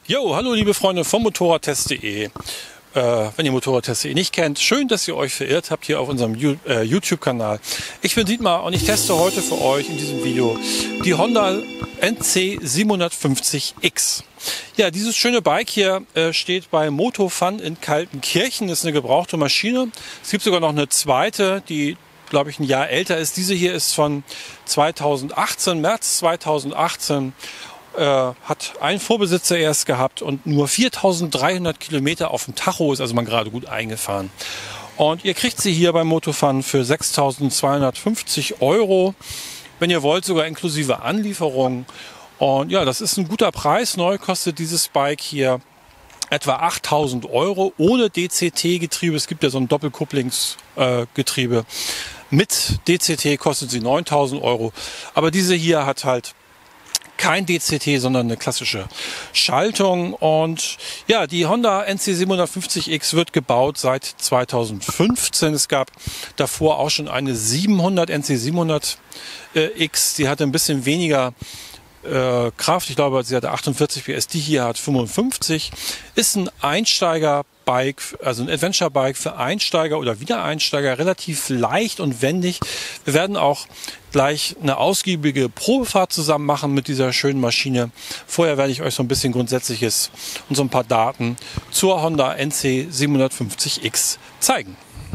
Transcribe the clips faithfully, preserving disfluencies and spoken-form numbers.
Jo, hallo liebe Freunde vom Motorradtest punkt de. Äh, wenn ihr Motorradtest punkt de nicht kennt, schön, dass ihr euch verirrt habt hier auf unserem äh, YouTube-Kanal. Ich bin Dietmar und ich teste heute für euch in diesem Video die Honda N C siebenhundertfünfzig X. Ja, dieses schöne Bike hier äh, steht bei Motofun in Kaltenkirchen. Das ist eine gebrauchte Maschine. Es gibt sogar noch eine zweite, die glaube ich ein Jahr älter ist. Diese hier ist von zweitausendachtzehn, März zweitausendachtzehn. Äh, hat ein Vorbesitzer erst gehabt und nur viertausenddreihundert Kilometer auf dem Tacho, ist also man gerade gut eingefahren. Und ihr kriegt sie hier beim Motofun für sechstausendzweihundertfünfzig Euro, wenn ihr wollt sogar inklusive Anlieferung. Und ja, das ist ein guter Preis. Neu kostet dieses Bike hier etwa achttausend Euro ohne D C T-Getriebe. Es gibt ja so ein Doppelkupplungsgetriebe. Äh, Mit D C T kostet sie neuntausend Euro. Aber diese hier hat halt kein D C T, sondern eine klassische Schaltung. Und ja, die Honda N C siebenhundertfünfzig X wird gebaut seit zweitausendfünfzehn. Es gab davor auch schon eine siebenhundert, N C siebenhundert X. Die hatte ein bisschen weniger äh, Kraft. Ich glaube, sie hatte achtundvierzig P S. Die hier hat fünfundfünfzig. Ist ein Einsteiger-Bike, also ein Adventure-Bike für Einsteiger oder Wiedereinsteiger. Relativ leicht und wendig. Wir werden auch gleich eine ausgiebige Probefahrt zusammen machen mit dieser schönen Maschine. Vorher werde ich euch so ein bisschen Grundsätzliches und so ein paar Daten zur Honda N C siebenhundertfünfzig X zeigen.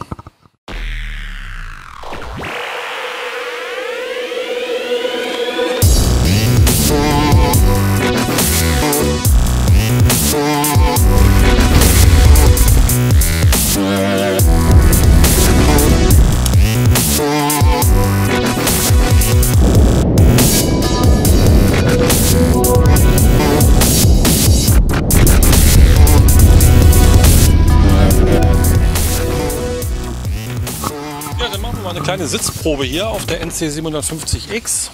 Eine kleine Sitzprobe hier auf der N C siebenhundertfünfzig X.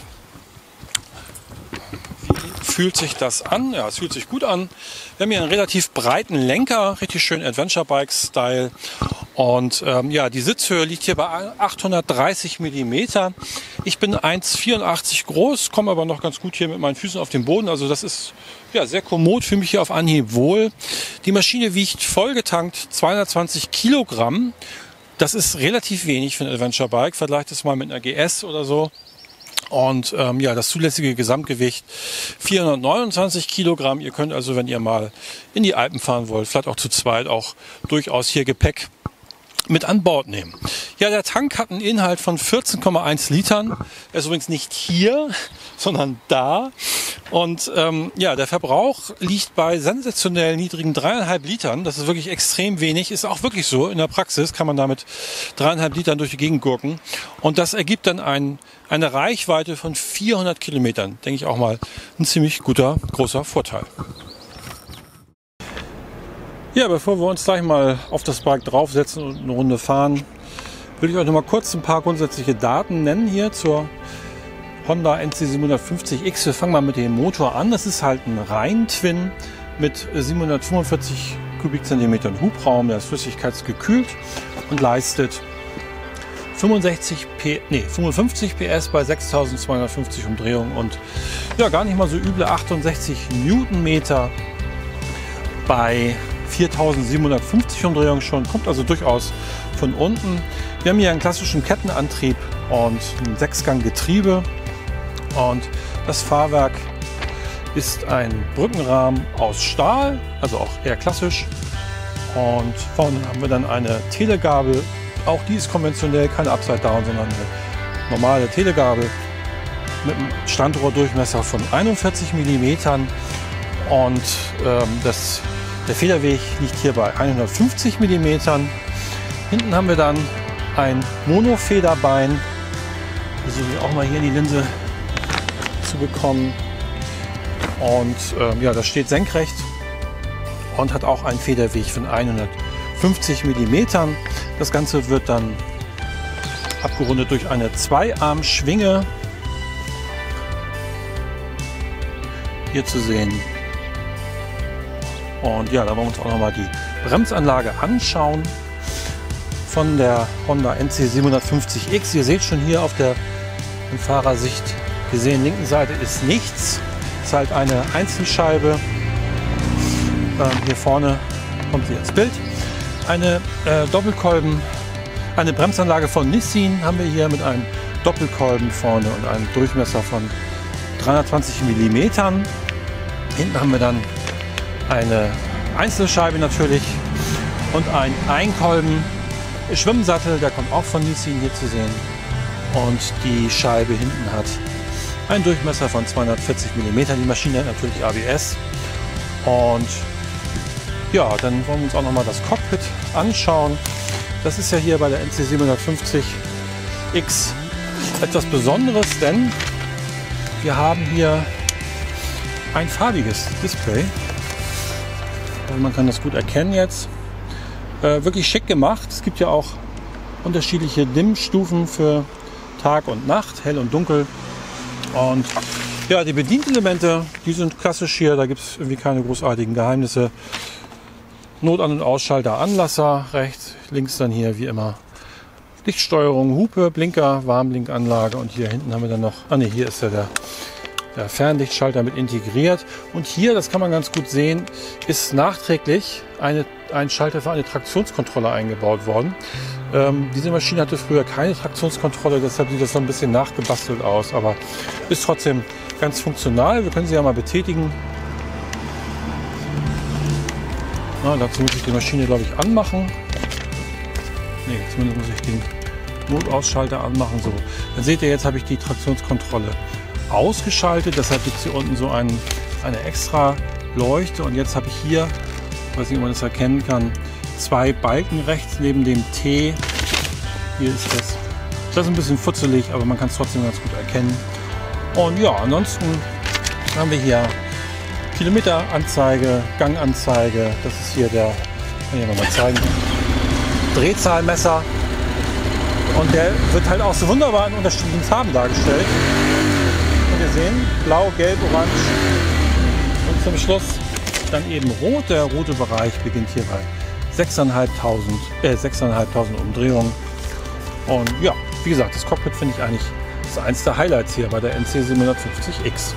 Wie fühlt sich das an? Ja, es fühlt sich gut an. Wir haben hier einen relativ breiten Lenker, richtig schön Adventure-Bike-Style. Und ähm, ja, die Sitzhöhe liegt hier bei achthundertdreißig Millimeter. Ich bin eins Komma vierundachtzig groß, komme aber noch ganz gut hier mit meinen Füßen auf den Boden. Also das ist ja sehr kommod, fühle mich hier auf Anhieb wohl. Die Maschine wiegt vollgetankt zweihundertzwanzig Kilogramm. Das ist relativ wenig für ein Adventure-Bike. Vergleicht es mal mit einer G S oder so. Und ähm, ja, das zulässige Gesamtgewicht vierhundertneunundzwanzig Kilogramm. Ihr könnt also, wenn ihr mal in die Alpen fahren wollt, vielleicht auch zu zweit, auch durchaus hier Gepäck mit an Bord nehmen. Ja, der Tank hat einen Inhalt von vierzehn Komma eins Litern. Er ist übrigens nicht hier, sondern da. Und ähm, ja, der Verbrauch liegt bei sensationell niedrigen dreieinhalb Litern. Das ist wirklich extrem wenig. Ist auch wirklich so. In der Praxis kann man damit dreieinhalb Litern durch die Gegend gurken. Und das ergibt dann ein, eine Reichweite von vierhundert Kilometern. Denke ich auch mal ein ziemlich guter, großer Vorteil. Ja, bevor wir uns gleich mal auf das Bike draufsetzen und eine Runde fahren, will ich euch noch mal kurz ein paar grundsätzliche Daten nennen hier zur Honda N C siebenhundertfünfzig X. Wir fangen mal mit dem Motor an. Das ist halt ein Rein-Twin mit siebenhundertfünfundvierzig Kubikzentimetern Hubraum. Der ist flüssigkeitsgekühlt und leistet fünfundsechzig P, nee, fünfundfünfzig P S bei sechstausendzweihundertfünfzig Umdrehungen und ja, gar nicht mal so üble achtundsechzig Newtonmeter bei viertausendsiebenhundertfünfzig Umdrehungen schon, kommt also durchaus von unten. Wir haben hier einen klassischen Kettenantrieb und ein Sechsgang-Getriebe und das Fahrwerk ist ein Brückenrahmen aus Stahl, also auch eher klassisch. Und vorne haben wir dann eine Telegabel, auch die ist konventionell, keine Upside-Down, sondern eine normale Telegabel mit einem Standrohrdurchmesser von einundvierzig Millimeter und ähm, das Der Federweg liegt hier bei hundertfünfzig Millimeter. Hinten haben wir dann ein Monofederbein. Versuche ich auch mal hier in die Linse zu bekommen. Und ähm, ja, das steht senkrecht und hat auch einen Federweg von hundertfünfzig Millimeter. Das Ganze wird dann abgerundet durch eine Zweiarmschwinge. Hier zu sehen. Und ja, da wollen wir uns auch noch mal die Bremsanlage anschauen von der Honda N C siebenhundertfünfzig X. Ihr seht schon hier auf der Fahrersicht gesehen, linken Seite ist nichts. Ist halt eine Einzelscheibe. Ähm, hier vorne kommt sie ins Bild. Eine äh, Doppelkolben, eine Bremsanlage von Nissin haben wir hier mit einem Doppelkolben vorne und einem Durchmesser von dreihundertzwanzig Millimeter. Hinten haben wir dann eine Einzelscheibe natürlich und ein Einkolben Schwimmsattel, der kommt auch von Nissin hier zu sehen. Und die Scheibe hinten hat einen Durchmesser von zweihundertvierzig Millimeter. Die Maschine hat natürlich A B S. Und ja, dann wollen wir uns auch noch mal das Cockpit anschauen. Das ist ja hier bei der N C siebenhundertfünfzig X etwas Besonderes, denn wir haben hier ein farbiges Display. Also man kann das gut erkennen jetzt. Äh, wirklich schick gemacht. Es gibt ja auch unterschiedliche Dimmstufen für Tag und Nacht, hell und dunkel. Und ja, die Bedienelemente, die sind klassisch hier. Da gibt es irgendwie keine großartigen Geheimnisse. Not-An- und Ausschalter, Anlasser, rechts, links dann hier wie immer Lichtsteuerung, Hupe, Blinker, Warnblinkanlage und hier hinten haben wir dann noch, ah ne, hier ist ja der, der Fernlichtschalter mit integriert. Und hier, das kann man ganz gut sehen, ist nachträglich eine, ein Schalter für eine Traktionskontrolle eingebaut worden. Ähm, diese Maschine hatte früher keine Traktionskontrolle, deshalb sieht das so ein bisschen nachgebastelt aus, aber ist trotzdem ganz funktional. Wir können sie ja mal betätigen. Na, dazu muss ich die Maschine, glaube ich, anmachen. Ne, zumindest muss ich den Notausschalter anmachen. So, dann seht ihr, jetzt habe ich die Traktionskontrolle ausgeschaltet. Deshalb gibt es hier unten so ein, eine extra Leuchte. Und jetzt habe ich hier, ich weiß nicht, ob man das erkennen kann, zwei Balken rechts neben dem T. Hier ist das. Das ist ein bisschen futzelig, aber man kann es trotzdem ganz gut erkennen. Und ja, ansonsten haben wir hier Kilometeranzeige, Ganganzeige. Das ist hier der, kann ich noch mal zeigen, Drehzahlmesser. Und der wird halt auch so wunderbar in unterschiedlichen Farben dargestellt. Und wir sehen blau, gelb, orange und zum Schluss dann eben rot. Der rote Bereich beginnt hier bei sechstausendfünfhundert äh, sechstausendfünfhundert Umdrehungen. Und ja, wie gesagt, das Cockpit finde ich eigentlich das ist eins der Highlights hier bei der N C siebenhundertfünfzig X.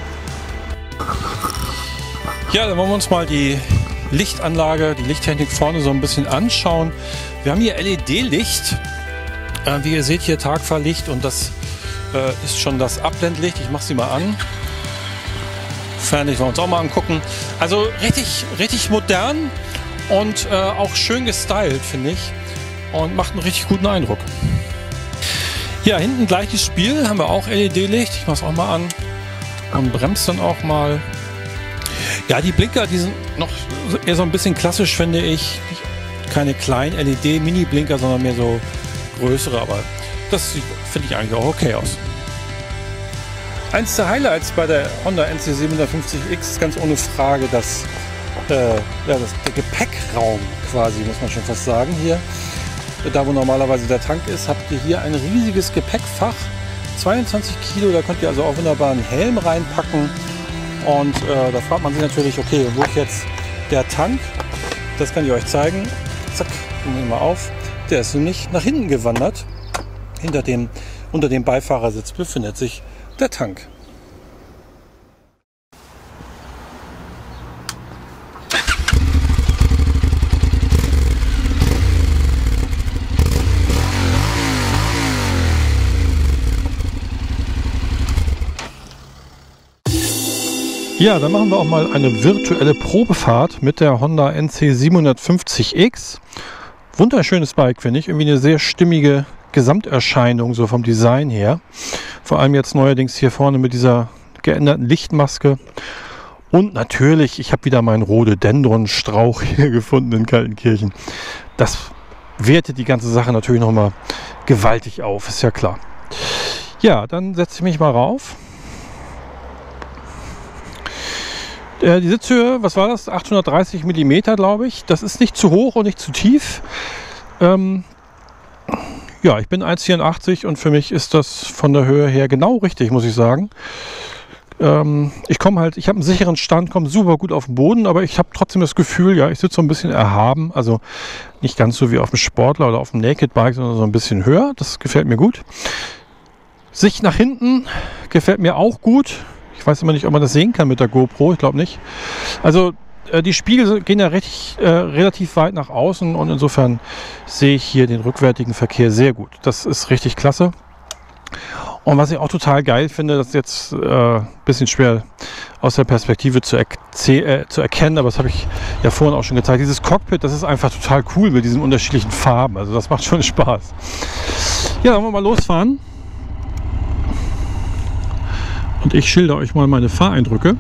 Ja, dann wollen wir uns mal die Lichtanlage, die Lichttechnik vorne so ein bisschen anschauen. Wir haben hier L E D-Licht. Äh, wie ihr seht hier Tagfahrlicht und das äh, ist schon das Abblendlicht. Ich mache sie mal an. Fernlicht wollen wir uns auch mal angucken. Also richtig, richtig modern und äh, auch schön gestylt, finde ich. Und macht einen richtig guten Eindruck. Ja, hinten gleiches Spiel, haben wir auch L E D-Licht. Ich mache es auch mal an und bremst dann auch mal. Ja, die Blinker, die sind noch eher so ein bisschen klassisch, finde ich. Keine kleinen L E D-Mini-Blinker, sondern mehr so größere, aber das sieht, finde ich, eigentlich auch okay aus. Eins der Highlights bei der Honda N C siebenhundertfünfzig X ist ganz ohne Frage das, äh, ja, das, der Gepäckraum quasi, muss man schon fast sagen. Hier, da wo normalerweise der Tank ist, habt ihr hier ein riesiges Gepäckfach. zweiundzwanzig Kilo, da könnt ihr also auch wunderbar einen Helm reinpacken. Und äh, da fragt man sich natürlich, okay, wo ist jetzt der Tank? Das kann ich euch zeigen. Zack, nehmen wir mal auf. Der ist nämlich nach hinten gewandert. Hinter dem, unter dem Beifahrersitz befindet sich der Tank. Ja, dann machen wir auch mal eine virtuelle Probefahrt mit der Honda N C siebenhundertfünfzig X. Wunderschönes Bike, finde ich. Irgendwie eine sehr stimmige Gesamterscheinung, so vom Design her. Vor allem jetzt neuerdings hier vorne mit dieser geänderten Lichtmaske. Und natürlich, ich habe wieder meinen Rhododendron-Strauch hier gefunden in Kaltenkirchen. Das wertet die ganze Sache natürlich nochmal gewaltig auf, ist ja klar. Ja, dann setze ich mich mal rauf. Die Sitzhöhe, was war das? achthundertdreißig Millimeter, glaube ich. Das ist nicht zu hoch und nicht zu tief. Ähm, ja, ich bin eins Komma vierundachtzig und für mich ist das von der Höhe her genau richtig, muss ich sagen. Ähm, ich komme halt, ich habe einen sicheren Stand, komme super gut auf den Boden, aber ich habe trotzdem das Gefühl, ja, ich sitze so ein bisschen erhaben. Also nicht ganz so wie auf dem Sportler oder auf dem Naked Bike, sondern so ein bisschen höher. Das gefällt mir gut. Sicht nach hinten gefällt mir auch gut. Ich weiß immer nicht, ob man das sehen kann mit der GoPro. Ich glaube nicht. Also äh, die Spiegel gehen ja recht, äh, relativ weit nach außen und insofern sehe ich hier den rückwärtigen Verkehr sehr gut. Das ist richtig klasse. Und was ich auch total geil finde, das ist jetzt ein äh, bisschen schwer aus der Perspektive zu, er äh, zu erkennen, aber das habe ich ja vorhin auch schon gezeigt. Dieses Cockpit, das ist einfach total cool mit diesen unterschiedlichen Farben. Also das macht schon Spaß. Ja, dann wollen wir mal losfahren. Und ich schilder euch mal meine Fahreindrücke.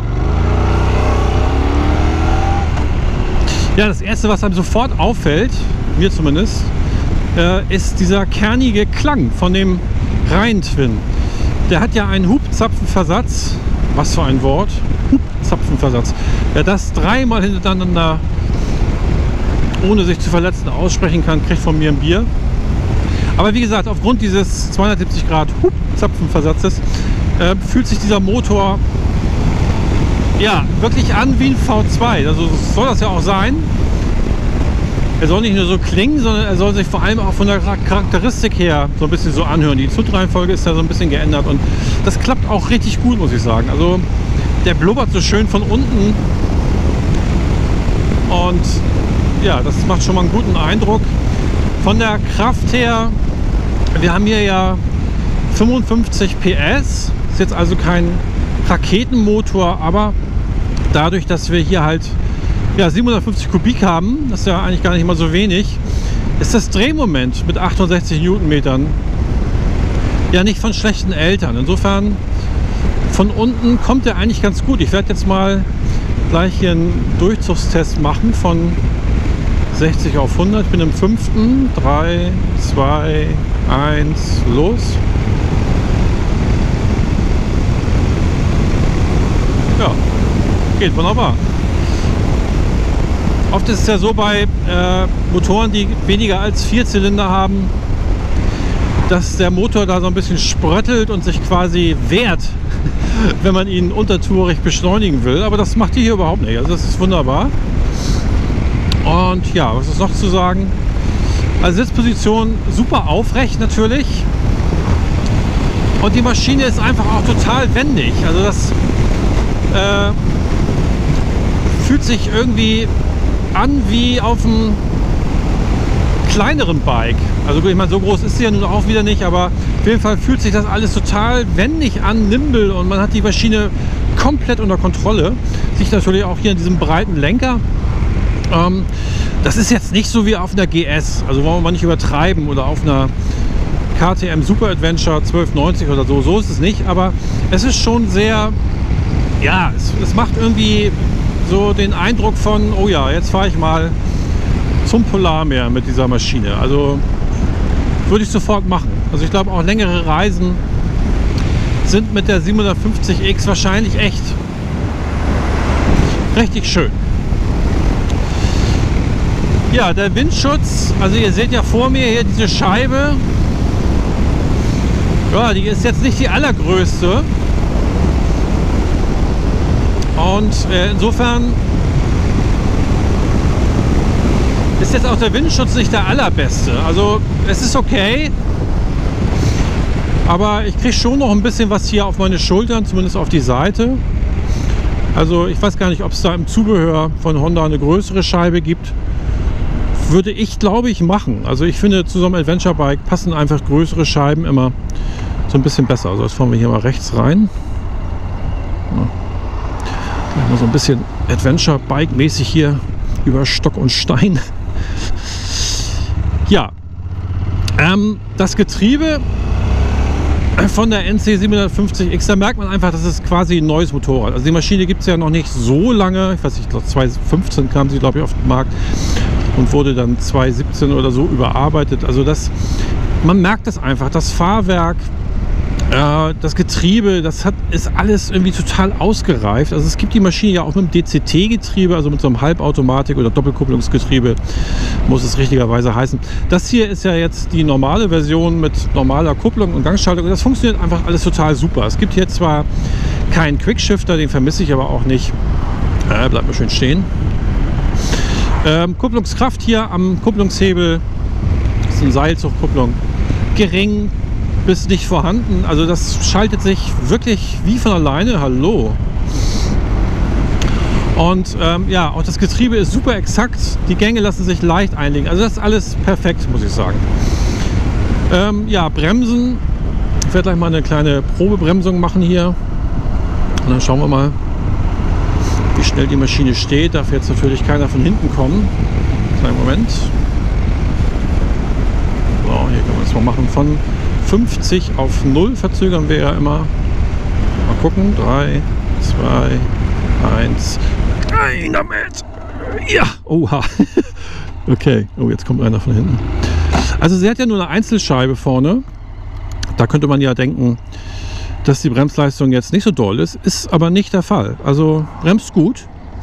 Ja, das erste, was einem sofort auffällt, mir zumindest, äh, ist dieser kernige Klang von dem Rhein-Twin. Der hat ja einen Hubzapfenversatz. Was für ein Wort? Hubzapfenversatz. Wer das dreimal hintereinander, ohne sich zu verletzen, aussprechen kann, kriegt von mir ein Bier. Aber wie gesagt, aufgrund dieses zweihundertsiebzig Grad Hubzapfenversatzes äh, fühlt sich dieser Motor ja wirklich an wie ein V zwei. Also soll das ja auch sein. Er soll nicht nur so klingen, sondern er soll sich vor allem auch von der Charakteristik her so ein bisschen so anhören. Die Zutreihenfolge ist da so ein bisschen geändert und das klappt auch richtig gut, muss ich sagen. Also der blubbert so schön von unten und ja, das macht schon mal einen guten Eindruck. Von der Kraft her, wir haben hier ja fünfundfünfzig P S, ist jetzt also kein Raketenmotor, aber dadurch, dass wir hier halt ja, siebenhundertfünfzig Kubik haben, das ist ja eigentlich gar nicht mal so wenig, ist das Drehmoment mit achtundsechzig Newtonmetern ja nicht von schlechten Eltern. Insofern von unten kommt er eigentlich ganz gut. Ich werde jetzt mal gleich hier einen Durchzugstest machen von sechzig auf hundert. Ich bin im fünften. drei, zwei, eins, los. Ja, geht wunderbar. Oft ist es ja so bei äh, Motoren, die weniger als vier Zylinder haben, dass der Motor da so ein bisschen spröttelt und sich quasi wehrt, wenn man ihn untertourig beschleunigen will. Aber das macht die hier überhaupt nicht. Also das ist wunderbar. Und ja, was ist noch zu sagen? Also Sitzposition super aufrecht natürlich. Und die Maschine ist einfach auch total wendig. Also das äh, fühlt sich irgendwie an wie auf einem kleineren Bike. Also ich meine, so groß ist sie ja nun auch wieder nicht, aber auf jeden Fall fühlt sich das alles total wendig an, nimble und man hat die Maschine komplett unter Kontrolle. Liegt natürlich auch hier in diesem breiten Lenker. Ähm, das ist jetzt nicht so wie auf einer G S, also wollen wir mal nicht übertreiben, oder auf einer K T M Super Adventure zwölf neunzig oder so, so ist es nicht, aber es ist schon sehr, ja, es, es macht irgendwie so den Eindruck von, oh ja, jetzt fahre ich mal zum Polarmeer mit dieser Maschine. Also würde ich sofort machen. Also ich glaube auch längere Reisen sind mit der siebenhundertfünfzig X wahrscheinlich echt richtig schön. Ja, der Windschutz, also ihr seht ja vor mir hier diese Scheibe. Ja, die ist jetzt nicht die allergrößte. Und äh, insofern ist jetzt auch der Windschutz nicht der allerbeste. Also es ist okay, aber ich kriege schon noch ein bisschen was hier auf meine Schultern, zumindest auf die Seite. Also ich weiß gar nicht, ob es da im Zubehör von Honda eine größere Scheibe gibt. Würde ich, glaube ich, machen. Also ich finde, zu so einem Adventure Bike passen einfach größere Scheiben immer so ein bisschen besser. Also jetzt fahren wir hier mal rechts rein. Ja. Mal so ein bisschen Adventure Bike mäßig hier über Stock und Stein. Ja, ähm, das Getriebe von der N C siebenhundertfünfzig X, da merkt man einfach, das ist quasi ein neues Motorrad. Also die Maschine gibt es ja noch nicht so lange. Ich weiß nicht, zwanzig fünfzehn kam sie, glaube ich, auf den Markt und wurde dann zwanzig siebzehn oder so überarbeitet. Also das, man merkt das einfach, das Fahrwerk, äh, das Getriebe, das hat, ist alles irgendwie total ausgereift. Also es gibt die Maschine ja auch mit einem D C T-Getriebe, also mit so einem Halbautomatik- oder Doppelkupplungsgetriebe, muss es richtigerweise heißen. Das hier ist ja jetzt die normale Version mit normaler Kupplung und Gangschaltung und das funktioniert einfach alles total super. Es gibt hier zwar keinen Quickshifter, den vermisse ich aber auch nicht. Äh, bleibt mal schön stehen. Ähm, Kupplungskraft hier am Kupplungshebel, das ist eine Seilzugkupplung, gering bis nicht vorhanden. Also das schaltet sich wirklich wie von alleine. Hallo. Und ähm, ja, auch das Getriebe ist super exakt. Die Gänge lassen sich leicht einlegen. Also das ist alles perfekt, muss ich sagen. Ähm, ja, Bremsen. Ich werde gleich mal eine kleine Probebremsung machen hier. Und dann schauen wir mal, wie schnell die Maschine steht. Darf jetzt natürlich keiner von hinten kommen. Kleinen Moment. So, hier können wir das mal machen. Von fünfzig auf null verzögern wir ja immer. Mal gucken. drei, zwei, eins. Rein damit! Ja! Oha! Okay. Oh, jetzt kommt einer von hinten. Also sie hat ja nur eine Einzelscheibe vorne. Da könnte man ja denken, dass die Bremsleistung jetzt nicht so doll ist. Ist aber nicht der Fall. Also bremst gut.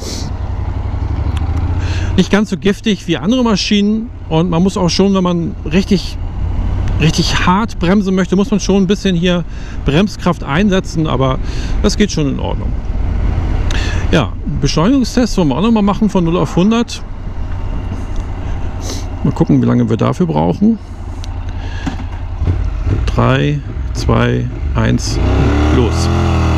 Nicht ganz so giftig wie andere Maschinen. Und man muss auch schon, wenn man richtig, richtig hart bremsen möchte, muss man schon ein bisschen hier Bremskraft einsetzen. Aber das geht schon in Ordnung. Ja, Beschleunigungstest wollen wir auch noch mal machen von null auf hundert. Mal gucken, wie lange wir dafür brauchen. drei, zwei, eins, los.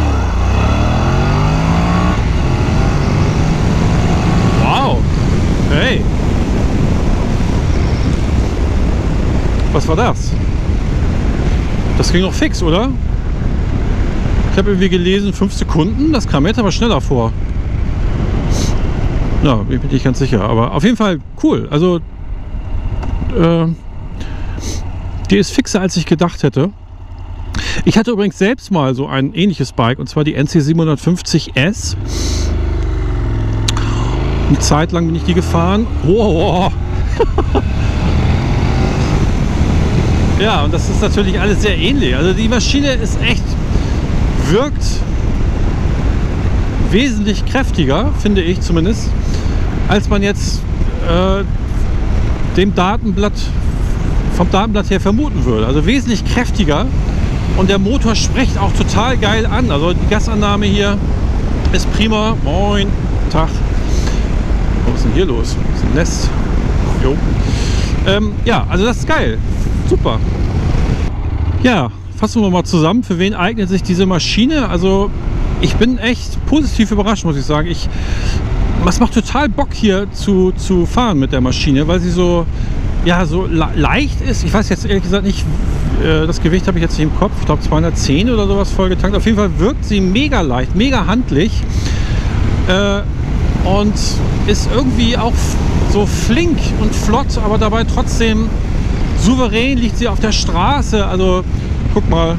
Wow! Hey! Was war das? Das ging noch fix, oder? Ich habe irgendwie gelesen, fünf Sekunden. Das kam mir jetzt aber schneller vor. Ja, bin ich nicht ganz sicher. Aber auf jeden Fall cool. Also, äh, die ist fixer, als ich gedacht hätte. Ich hatte übrigens selbst mal so ein ähnliches Bike. Und zwar die N C siebenhundertfünfzig S. Eine Zeit lang bin ich die gefahren. Oh, oh. Ja, und das ist natürlich alles sehr ähnlich. Also die Maschine ist echt... wirkt wesentlich kräftiger, finde ich zumindest, als man jetzt äh, dem Datenblatt vom Datenblatt her vermuten würde. Also wesentlich kräftiger und der Motor spricht auch total geil an. Also die Gasannahme hier ist prima. Moin, Tag. Was ist denn hier los? Das ist ein Nest. Jo. Ähm, ja, also das ist geil. Super. Ja. Fassen wir mal zusammen, für wen eignet sich diese Maschine? Also ich bin echt positiv überrascht, muss ich sagen. Ich, es macht total Bock hier zu, zu fahren mit der Maschine, weil sie so, ja, so leicht ist. Ich weiß jetzt ehrlich gesagt nicht, äh, das Gewicht habe ich jetzt nicht im Kopf. Ich glaube zweihundertzehn oder sowas vollgetankt. Auf jeden Fall wirkt sie mega leicht, mega handlich äh, und ist irgendwie auch so flink und flott, aber dabei trotzdem souverän. Liegt sie auf der Straße, also guck mal.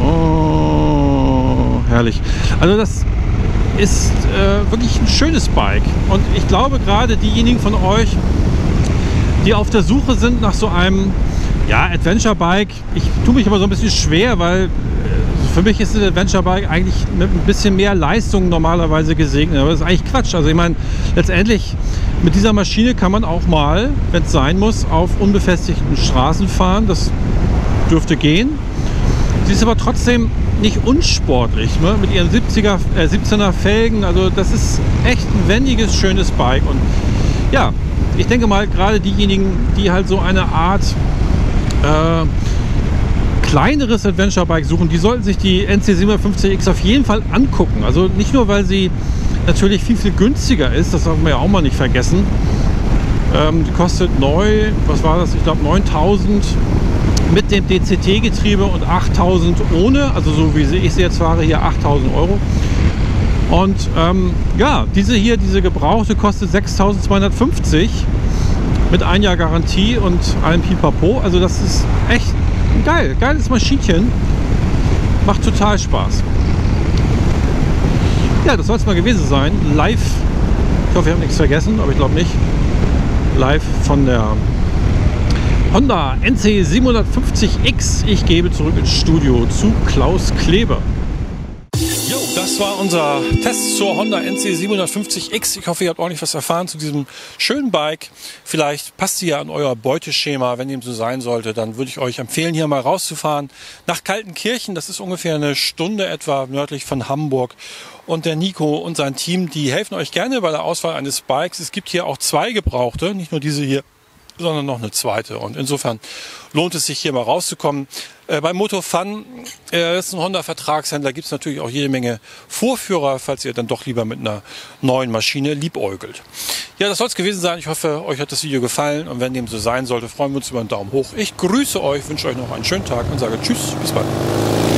Oh, herrlich. Also das ist äh, wirklich ein schönes Bike. Und ich glaube, gerade diejenigen von euch, die auf der Suche sind nach so einem ja, Adventure-Bike, ich tue mich aber so ein bisschen schwer, weil äh, für mich ist ein Adventure-Bike eigentlich mit ein bisschen mehr Leistung normalerweise gesegnet. Aber das ist eigentlich Quatsch. Also ich meine, letztendlich mit dieser Maschine kann man auch mal, wenn es sein muss, auf unbefestigten Straßen fahren. Das dürfte gehen. Sie ist aber trotzdem nicht unsportlich, ne? Mit ihren siebziger, äh, siebzehner Felgen. Also das ist echt ein wendiges, schönes Bike. Und ja, ich denke mal, gerade diejenigen, die halt so eine Art äh, kleineres Adventure-Bike suchen, die sollten sich die N C siebenhundertfünfzig X auf jeden Fall angucken. Also nicht nur, weil sie natürlich viel, viel günstiger ist, das darf man ja auch mal nicht vergessen. Ähm, die kostet neu, was war das? Ich glaube neuntausend mit dem D C T-Getriebe und achttausend ohne, also so wie ich sie jetzt fahre, hier achttausend Euro. Und ähm, ja, diese hier, diese gebrauchte, kostet sechstausendzweihundertfünfzig mit ein Jahr Garantie und allem Pipapo. Also das ist echt geil, geiles Maschinchen. Macht total Spaß. Ja, das soll es mal gewesen sein. Live, ich hoffe, ihr habt nichts vergessen, aber ich glaube nicht. Live von der Honda N C siebenhundertfünfzig X. Ich gebe zurück ins Studio zu Klaus Kleber. Jo, das war unser Test zur Honda N C siebenhundertfünfzig X. Ich hoffe, ihr habt ordentlich was erfahren zu diesem schönen Bike. Vielleicht passt sie ja an euer Beuteschema. Wenn dem so sein sollte, dann würde ich euch empfehlen, hier mal rauszufahren nach Kaltenkirchen. Das ist ungefähr eine Stunde etwa nördlich von Hamburg. Und der Nico und sein Team, die helfen euch gerne bei der Auswahl eines Bikes. Es gibt hier auch zwei gebrauchte, nicht nur diese hier sondern noch eine zweite. Und insofern lohnt es sich, hier mal rauszukommen. Äh, bei Moto-Fun, äh, das ist ein Honda-Vertragshändler, gibt es natürlich auch jede Menge Vorführer, falls ihr dann doch lieber mit einer neuen Maschine liebäugelt. Ja, das soll es gewesen sein. Ich hoffe, euch hat das Video gefallen. Und wenn dem so sein sollte, freuen wir uns über einen Daumen hoch. Ich grüße euch, wünsche euch noch einen schönen Tag und sage Tschüss, bis bald.